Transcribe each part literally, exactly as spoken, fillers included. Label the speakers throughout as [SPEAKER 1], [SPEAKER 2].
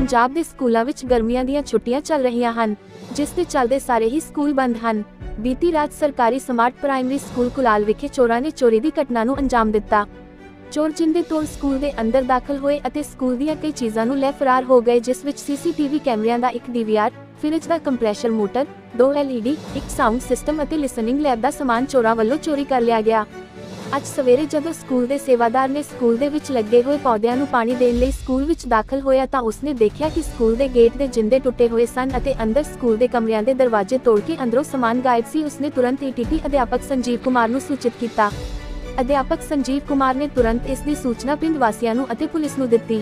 [SPEAKER 1] पंजाब ਦੇ ਸਕੂਲਾਂ ਵਿੱਚ ਗਰਮੀਆਂ ਦੀਆਂ ਛੁੱਟੀਆਂ ਚੱਲ ਰਹੀਆਂ ਹਨ, ਜਿਸ ਦੇ ਚੱਲਦੇ ਸਾਰੇ ਹੀ ਸਕੂਲ ਬੰਦ ਹਨ। ਬੀਤੀ ਰਾਤ ਸਰਕਾਰੀ ਸਮਾਰਟ ਪ੍ਰਾਇਮਰੀ ਸਕੂਲ ਕੁਲਾਲ ਵਿਖੇ ਚੋਰਾਂ ਨੇ ਚੋਰੀ ਦੀ ਘਟਨਾ ਨੂੰ ਅੰਜਾਮ ਦਿੱਤਾ। ਚੋਰ ਜਿੰਦੇ ਤੋੜ ਸਕੂਲ ਦੇ ਅੰਦਰ ਦਾਖਲ ਹੋਏ ਅਤੇ ਸਕੂਲ ਦੀਆਂ ਕਈ ਚੀਜ਼ਾਂ ਨੂੰ ਲੈ ਫਰਾਰ ਹੋ ਗਏ, ਜਿਸ ਵਿੱਚ ਸੀਸੀਟੀਵੀ ਕੈਮਰਿਆਂ ਦਾ ਇੱਕ ਡੀਵੀਆਰ, ਫ੍ਰਿਜ ਦਾ ਕੰਪਰੈਸ਼ਰ ਮੋਟਰ, ਦੋ ਐਲਈਡੀ, ਇੱਕ ਸਾਊਂਡ ਸਿਸਟਮ ਅਤੇ ਲਿਸਨਿੰਗ ਲੈਬ ਦਾ ਸਮਾਨ ਚੋਰਾਂ ਵੱਲੋਂ ਚੋਰੀ ਕਰ ਲਿਆ ਗਿਆ। ਅੱਜ ਸਵੇਰੇ ਜਦੋਂ ਸਕੂਲ ਦੇ ਸੇਵਾਦਾਰ ਨੇ ਸਕੂਲ ਦੇ ਵਿੱਚ ਲੱਗੇ ਹੋਏ ਪੌਦਿਆਂ ਨੂੰ ਪਾਣੀ ਦੇਣ ਲਈ ਸਕੂਲ ਵਿੱਚ ਦਾਖਲ ਹੋਇਆ ਤਾਂ ਉਸਨੇ ਦੇਖਿਆ ਕਿ ਸਕੂਲ ਦੇ ਗੇਟ ਦੇ ਜਿੰਦੇ ਟੁੱਟੇ ਹੋਏ ਸਨ ਅਤੇ ਅੰਦਰ ਸਕੂਲ ਦੇ ਕਮਰਿਆਂ ਦੇ ਦਰਵਾਜ਼ੇ ਤੋੜ ਕੇ ਅੰਦਰੋਂ ਸਮਾਨ ਗਾਇਬ ਸੀ। ਉਸਨੇ ਤੁਰੰਤ ਈਟੀਟੀ ਅਧਿਆਪਕ ਸੰਜੀਵ ਕੁਮਾਰ ਨੂੰ ਸੂਚਿਤ ਕੀਤਾ। ਅਧਿਆਪਕ ਸੰਜੀਵ ਕੁਮਾਰ ਨੇ ਤੁਰੰਤ ਇਸ ਦੀ ਸੂਚਨਾ ਪਿੰਡ ਵਾਸੀਆਂ ਨੂੰ ਅਤੇ ਪੁਲਿਸ ਨੂੰ ਦਿੱਤੀ।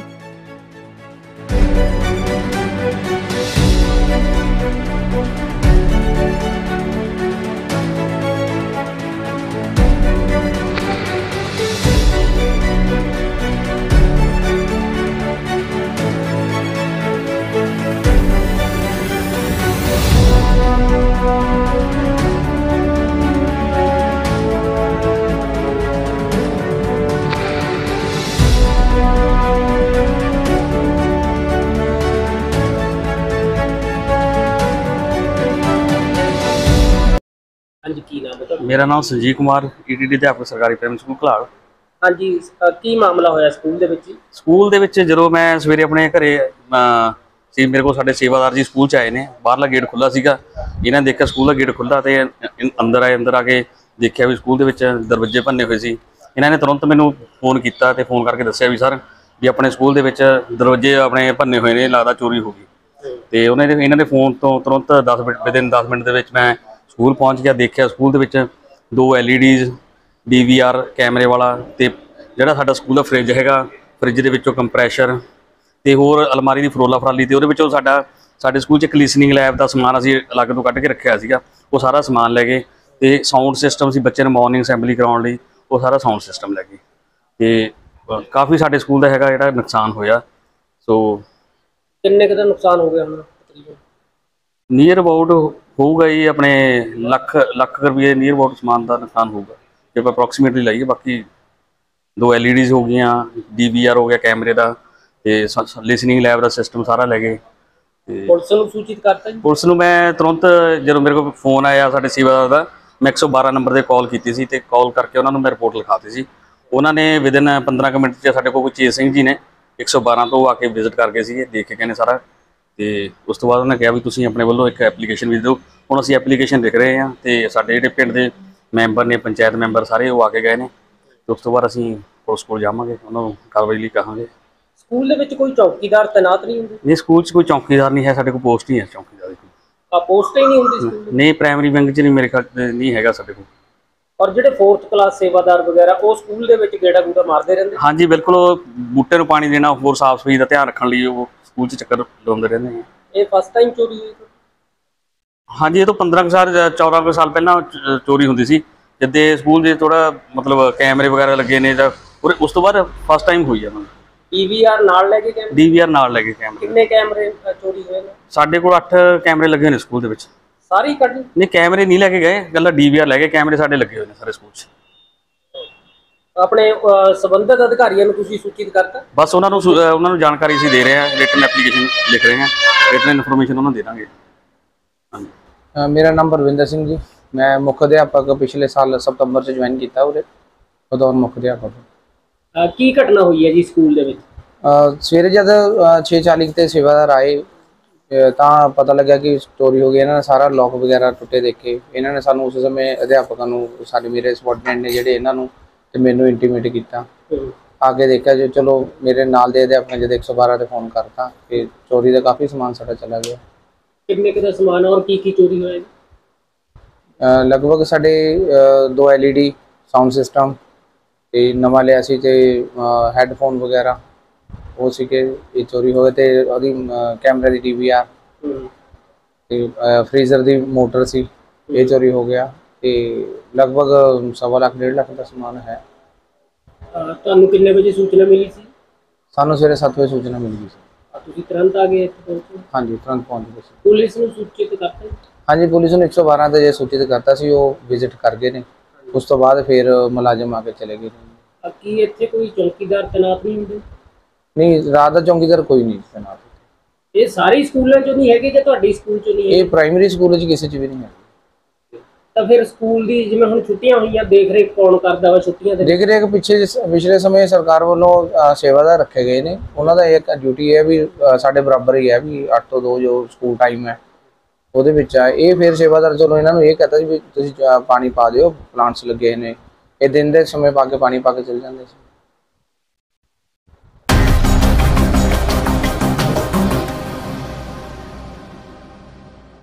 [SPEAKER 2] मेरा नाम संजीव कुमार ईटीटी अध्यापक सरकारी प्राइमरी स्कूल घलाड़।
[SPEAKER 3] हाँ जी, की मामला होया स्कूल दे विच?
[SPEAKER 2] स्कूल दे विच जदों मैं सवेरे अपने घरे सी मेरे को साडे सेवादार जी स्कूल च आए ने, बाहरला गेट खुला सीगा, इन्हां ने देखिया स्कूल दा गेट खुला ते अंदर आए। अंदर आके देखिया भी स्कूल दे विच दरवाजे भन्ने होए सी। इन्हां ने तुरंत मैनूं फोन कीता ते फोन करके दस्सिया भी सर भी अपने स्कूल दे विच दरवाजे अपने भन्ने होए ने, लगदा चोरी हो गई। ते उन्हां ने इन्हां दे फोन तो तुरंत दस मिनट विदिन दस मिनट दे विच मैं स्कूल पहुँच गया। देखिया स्कूल दे विच दो L E Ds D V R कैमरे वाला ते जिहड़ा साडा स्कूल दा फ्रिज हैगा, फ्रिज दे विचों कंप्रैशर ते होर अलमारी दी फरोला फराली ते उहदे विचों साडा साडे स्कूल च एक लिसनिंग लैब दा समान असीं अलग तो कढ के रखिया सीगा, वो सारा समान लै गए। ते साउंड सिस्टम सी बच्चे नूं मॉर्निंग असैंबली कराउण लई वो सारा साउंड सिस्टम लै गए। ते काफ़ी साडे स्कूल दा हैगा जिहड़ा नुकसान होया। सो
[SPEAKER 3] किन्ने क दा नुकसान हो गया हुण?
[SPEAKER 2] नीयर अबाउट होगा जी अपने लख लख रुपये नीयर अबाउट समान का नुकसान होगा जो आप अप्रोक्सीमेटली लाइए। बाकी दो एल ई डीज़ हो गई, डी वी आर हो गया कैमरे का, तो लिसनिंग लैब का सिस्टम सारा लै गए।
[SPEAKER 3] पुलिस नूं सूचित करता जी?
[SPEAKER 2] पुलिस नूं मैं तुरंत जो मेरे को फोन आया साडे सेवादार दा, मैं एक सौ बारह नंबर से कॉल की सी, कॉल करके उन्होंने मैं रिपोर्ट लिखाती सी। उन्होंने विदिन पंद्रह मिनट से साडे कोल चेत सिंह जी ने एक सौ बारह तो आके विजिट करके सी, देख के कहने सारा। तो उस तो बाद उन्होंने कहा भी तुसीं अपने वालों एक एप्लीकेशन भी दो। हुण असीं एप्लीकेशन लिख रहे हैं तो साडे जिहड़े पिंड दे मैंबर ने, पंचायत मैंबर सारे वो आके गए हैं। तो उस तो बाद असीं पुलिस कोल जावांगे, उन्होंने कार्रवाई लई कहांगे।
[SPEAKER 3] स्कूल दे विच कोई चौकीदार तैनात नहीं हुंदे?
[SPEAKER 2] नहीं, स्कूल च कोई चौकीदार नहीं है, साडे कोल पोस्ट ही है चौकीदार दी।
[SPEAKER 3] आ पोस्ट ही नहीं हुंदी स्कूल?
[SPEAKER 2] नहीं, प्राइमरी विंग च नहीं, मेरे ख्याल नहीं हैगा साडे कोल।
[SPEAKER 3] और जिहड़े फोर्थ क्लास सेवादार वगैरह वो स्कूल दे विच गेड़ा गूड़ा मारदे रहिंदे?
[SPEAKER 2] हाँ जी बिल्कुल, बूटे नूं पानी देना, होर साफ सफाई का ध्यान रखने लई वो स्कूल च चक्कर लाउंदे रहिंदे हैं।
[SPEAKER 3] ये फर्स्ट टाइम चोरी हुई?
[SPEAKER 2] हाँ जी, ये तो पंद्रह साल चौदह साल पहला चोरी होंदी सी, जिद्दे स्कूल जे थोड़ा मतलब कैमरे वगैरह लगे ने, उस तो बाद फर्स्ट टाइम हुई है।
[SPEAKER 3] डी वी आर नाल लगे कैमरे?
[SPEAKER 2] डी वी आर नाल लगे कैमरे।
[SPEAKER 3] कितने कैमरे चोरी हुए ने?
[SPEAKER 2] साडे कोल अठ कैमरे लगे ने स्कूल दे विच।
[SPEAKER 3] सारे ही कढ?
[SPEAKER 2] नहीं, कैमरे नहीं लैके गए, गल्ला डी वी आर लै गए, कैमरे साडे लगे हुए ने सारे स्कूल च।
[SPEAKER 3] अपने संबंधित अधिकारियों को तुसीं सूचित करता? बस
[SPEAKER 2] उन्होंने उन्होंने जानकारी असीं दे रहे हैं, रिटन एप्लीकेशन लिख रहे हैं, रिटन इन्फॉर्मेशन उन्होंने दे देंगे।
[SPEAKER 4] हाँ, मेरा नाम परविंदर सिंह जी, मैं मुख्य अध्यापक पिछले साल सितंबर से ज्वाइन किया उरे बतौर मुख्य अध्यापक।
[SPEAKER 3] की घटना हुई है जी स्कूल दे विच?
[SPEAKER 4] सवेरे जब छे चाली ते सेवादार आए तो पता लगा कि चोरी हो गई। इन्होंने सारा लॉक वगैरह टुटे देखे। इन्होंने सानू उस समय अध्यापकों को साडे मेरे सबॉर्डिनेट ने जिहड़े इन्होंने ते मैनू इंटीमेट किया। आके देखा जो चलो मेरे नाल दे अध्यापक जब एक सौ बारह से फोन करता कि चोरी का काफ़ी समान साडा चला गया।
[SPEAKER 3] कितने का समान और की की चोरी होया?
[SPEAKER 4] लगभग साडे दो L E D, sound system ते नवा लिया सी ते हैडफोन वगैरह वो सी के ये चोरी हो गए। ते ओदी कैमरे दी डी वी आर ते फ्रीजर दी मोटर सी ये चोरी हो गया। ते लगभग सवा लाख डेढ़ लाख का समान है।
[SPEAKER 3] तुहानू कितने बजे सूचना मिली सी?
[SPEAKER 4] सानू सवेरे सत्त बजे सूचना मिल गई सी।
[SPEAKER 3] तुसीं तुरंत आ गए इत्थे पहुंचे?
[SPEAKER 4] हाँ जी, तुरंत पहुंच गए।
[SPEAKER 3] पुलिस नूं सूचित करता?
[SPEAKER 4] हाँ जी, पुलिस नूं एक सौ बारह ते सूचित करता सी, वो विजिट कर गए ने। उस तो बाद फिर मुलाजिम आके चले गए।
[SPEAKER 3] की इत्थे कोई चौकीदार तैनात नहीं हुंदे?
[SPEAKER 4] नहीं, रात का चौकीदार कोई नहीं तैनात।
[SPEAKER 3] ਇਹ ਸਾਰੇ ਸਕੂਲਾਂ ਚੋਂ ਨਹੀਂ ਹੈਗੇ ਜਾਂ ਤੁਹਾਡੇ ਸਕੂਲ ਚੋਂ ਨਹੀਂ
[SPEAKER 4] ਇਹ
[SPEAKER 3] ਹੈ?
[SPEAKER 4] ਪ੍ਰਾਇਮਰੀ ਸਕੂਲ 'ਚ ਕਿਸੇ 'ਚ ਵੀ ਨਹੀਂ ਹੈ।
[SPEAKER 3] ਤਾਂ ਫਿਰ ਸਕੂਲ ਦੀ ਜਿਵੇਂ ਹੁਣ ਛੁੱਟੀਆਂ ਹੋਈਆਂ, ਦੇਖ ਰੇਖ ਕੌਣ ਕਰਦਾ ਵਾ ਛੁੱਟੀਆਂ ਦੇ?
[SPEAKER 4] ਦੇਖ ਰੇਖ ਪਿੱਛੇ ਜਿਸ- ਪਿਛਲੇ ਸਮੇਂ ਸਰਕਾਰ ਵੱਲੋਂ ਅ, ਸੇਵਾਦਾਰ ਰੱਖੇ ਗਏ ਨੇ। ਉਹਨਾਂ ਦਾ ਇੱਕ ਡਿਊਟੀ ਹੈ ਵੀ ਅ, ਸਾਡੇ ਬਰਾਬਰ ਹੀ ਹੈ ਵੀ ਅੱਠ ਤੋਂ ਦੋ ਜੋ ਸਕੂਲ ਟਾਈਮ ਹੈ ਉਹਦੇ ਵਿੱਚ ਆ। ਇਹ ਫਿਰ ਸੇਵਾਦਾਰ ਚਲੋ ਇਹਨਾਂ ਨੂੰ ਇਹ ਕਹਤਾ ਸੀ ਵੀ ਤੁਸੀਂ ਅ, ਪਾਣੀ ਪਾ ਦਿਓ, ਪਲਾਂਟਸ ਲੱਗੇ ਨੇ, ਇਹ ਦਿਨ ਦੇ ਸਮੇਂ ਪਾ ਕੇ ਪਾਣੀ ਪਾ ਕੇ ਚਲ ਜਾਂਦੇ ਸੀ।